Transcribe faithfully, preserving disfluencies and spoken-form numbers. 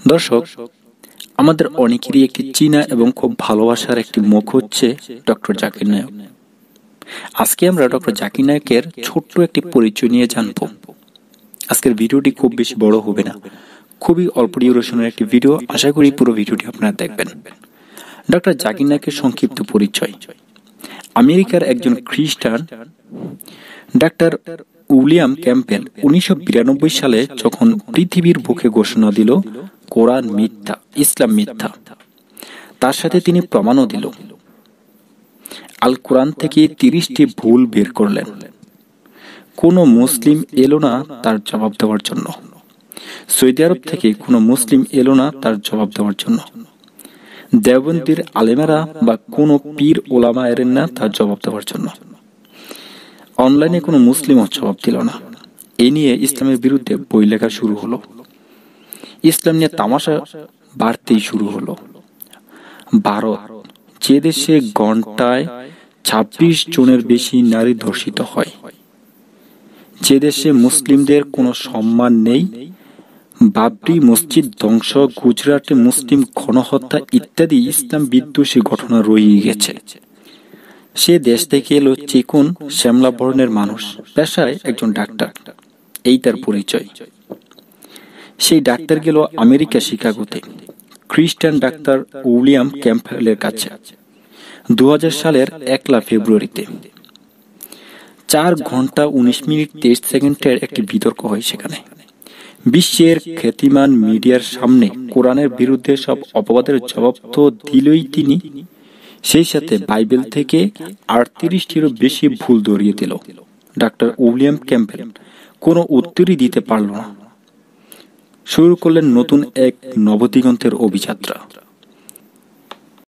দর্শক, আমাদের অনেকেরই একটি চীনা এবং খুব ভালোবাসার একটি মুখ হচ্ছে ডক্টর জাকির নায়ক। আজকে আমরা ডক্টর জাকির নায়কের ছোট্ট একটি পরিচয় নিয়ে জানব। আজকের ভিডিওটি খুব বেশি বড় হবে না, খুবই অল্প ডিউরেশনের একটি ভিডিও। আশা করি পুরো ভিডিওটি আপনারা দেখবেন। ডক্টর জাকির নায়কের সংক্ষিপ্ত পরিচয়। আমেরিকার একজন খ্রিস্টান ডাক্তার উইলিয়াম ক্যাম্পবেল উনিশশো বিরানব্বই সালে যখন পৃথিবীর বুকে ঘোষণা দিল কোরআন মিথ্যা, ইসলাম মিথ্যা, তার সাথে তিনি প্রমাণও দিল। আল কোরআন থেকে তিরিশটি ভুল বের করলেন। কোনো মুসলিম এলো না তার জবাব দেওয়ার জন্য। সৌদি আরব থেকে কোনো মুসলিম এলো না তার জবাব দেওয়ার জন্য। দেওবন্দির আলেমেরা বা কোনো পীর ওলামা এলেন না তার জবাব দেওয়ার জন্য। অনলাইনে কোনো মুসলিমও জবাব দিল না। এ নিয়ে ইসলামের বিরুদ্ধে বই লেখা শুরু হলো। ইসলাম নিয়ে তামাশা বাড়তেই শুরু হলো। ভারত, যে দেশে ঘন্টায় ছাব্বিশ জনের বেশি নারী ধর্ষিত হয়, যে দেশে মুসলিমদের কোনো সম্মান নেই, বাবরি মসজিদ ধ্বংস, গুজরাটে মুসলিম গণহত্যা ইত্যাদি ইসলাম বিদ্বেষী ঘটনা রয়ে গেছে, সে দেশ থেকে এলো চিকুন শ্যামলা বর্ণের মানুষ, পেশায় একজন ডাক্তার। এই তার পরিচয়। সেই ডাক্তার গেল আমেরিকা শিকাগোতে খ্রিস্টান ডাক্তার উইলিয়াম ক্যাম্পবেলের কাছে দু হাজার সালের একলা ফেব্রুয়ারিতে। চার ঘন্টা উনিশ মিনিট তেইশ সেকেন্ডের একটি বিতর্ক হয় সেখানে। বিশ্বের খ্যাতিমান মিডিয়ার সামনে কোরআনের বিরুদ্ধে সব অপবাদের জবাব তো দিলই তিনি, সেই সাথে বাইবেল থেকে আটত্রিশটিরও বেশি ভুল ধরিয়ে দিল। ডাক্তার উইলিয়াম ক্যাম্পবেল কোনো উত্তরই দিতে পারল না। শুরু করলেন নতুন এক নবদিগন্তের অভিযাত্রা।